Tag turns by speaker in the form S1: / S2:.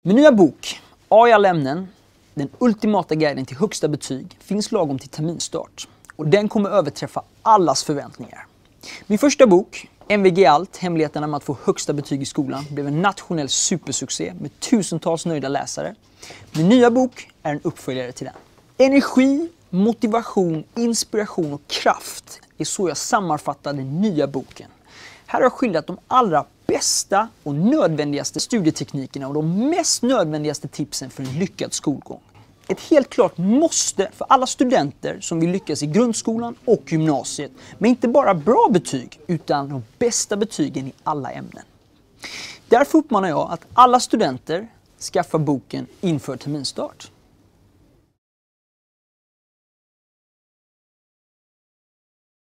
S1: Min nya bok, A i alla ämnen, den ultimata guiden till högsta betyg, finns lagom till terminstart. Och den kommer överträffa allas förväntningar. Min första bok, MVG Allt, hemligheterna med att få högsta betyg i skolan, blev en nationell supersuccé med tusentals nöjda läsare. Min nya bok är en uppföljare till den. Energi, motivation, inspiration och kraft är så jag sammanfattar den nya boken. Här har jag skildrat de allra bästa och nödvändigaste studieteknikerna och de mest nödvändigaste tipsen för en lyckad skolgång. Ett helt klart måste för alla studenter som vill lyckas i grundskolan och gymnasiet, men inte bara bra betyg utan de bästa betygen i alla ämnen. Därför uppmanar jag att alla studenter skaffar boken inför terminstart.